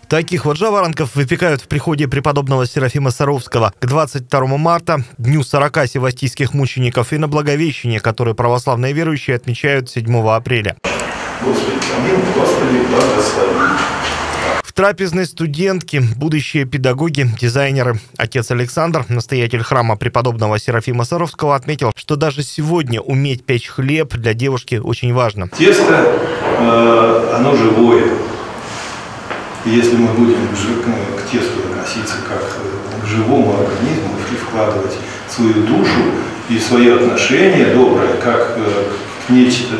Таких вот жаворонков выпекают в приходе преподобного Серафима Саровского к 22 марта, дню 40 севастийских мучеников, и на Благовещение, которое православные верующие отмечают 7 апреля. Господи, помилуй, Господи, благослови. В трапезной студентки, будущие педагоги, дизайнеры. Отец Александр, настоятель храма преподобного Серафима Саровского, отметил, что даже сегодня уметь печь хлеб для девушки очень важно. Тесто, оно живое. И если мы будем к тесту относиться как к живому организму и вкладывать свою душу и свои отношения добрые, как к нечто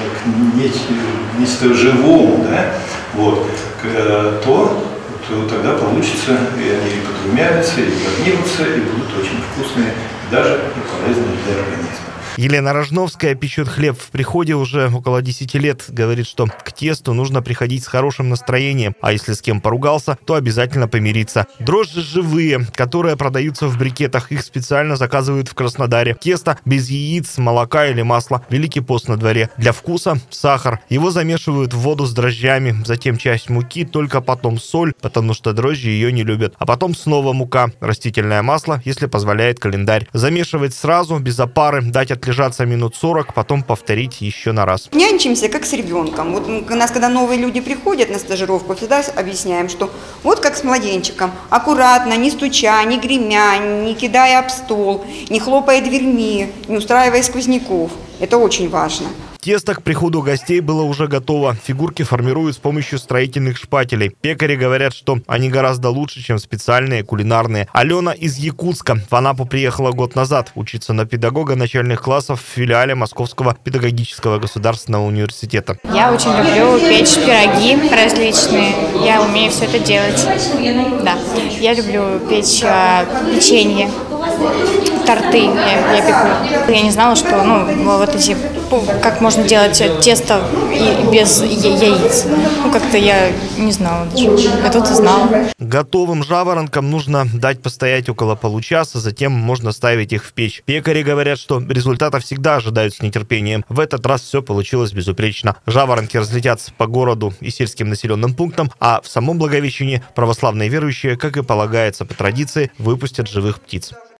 живому, да, вот, то тогда получится, и они подрумянятся, и поднимутся, и будут очень вкусные, даже и полезные для организма. Елена Рожновская печет хлеб в приходе уже около 10 лет. Говорит, что к тесту нужно приходить с хорошим настроением, а если с кем поругался, то обязательно помириться. Дрожжи живые, которые продаются в брикетах, их специально заказывают в Краснодаре. Тесто без яиц, молока или масла. Великий пост на дворе. Для вкуса сахар. Его замешивают в воду с дрожжами, затем часть муки, только потом соль, потому что дрожжи ее не любят. А потом снова мука, растительное масло, если позволяет календарь. Замешивать сразу, без опары, дать отлежаться минут 40, потом повторить еще на раз. Нянчимся как с ребенком. Вот у нас, когда новые люди приходят на стажировку, всегда объясняем, что вот как с младенчиком. Аккуратно, не стуча, не гремя, не кидая об стол, не хлопая дверьми, не устраивая сквозняков. Это очень важно. Тесто к приходу гостей было уже готово. Фигурки формируют с помощью строительных шпателей. Пекари говорят, что они гораздо лучше, чем специальные кулинарные. Алена из Якутска в Анапу приехала год назад учиться на педагога начальных классов в филиале Московского педагогического государственного университета. Я очень люблю печь пироги различные. Я умею все это делать. Да. Я люблю печь печенье, торты я пеку. Я не знала, что вот эти, как можно делать тесто без яиц. Как-то я не знала даже. А тут знала. Готовым жаворонкам нужно дать постоять около получаса, затем можно ставить их в печь. Пекари говорят, что результата всегда ожидают с нетерпением. В этот раз все получилось безупречно. Жаворонки разлетятся по городу и сельским населенным пунктам, а в самом Благовещении православные верующие, как и полагается по традиции, выпустят живых птиц.